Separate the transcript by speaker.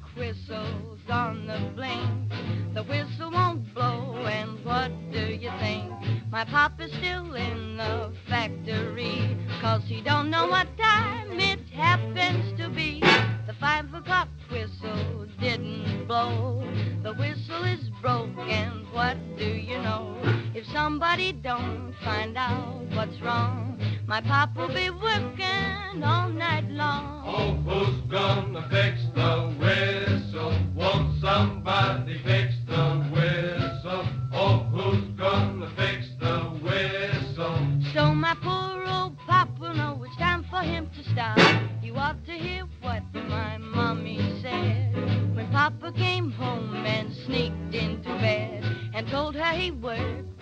Speaker 1: whistles on the blink. The whistle won't blow, and what do you think? My papa's still in the factory, 'cause he don't know what time it happens to be. The 5 o'clock whistle didn't blow. The whistle is broke, and what do you know? If somebody don't find out what's wrong, my papa'll be working all night long.
Speaker 2: Oh, who's gonna fix the whistle? Won't somebody fix the whistle? Oh, who's gonna fix the whistle?
Speaker 1: So my poor old pop will know it's time for him to stop. You ought to hear what my mommy said when Papa came home and sneaked into bed and told her he worked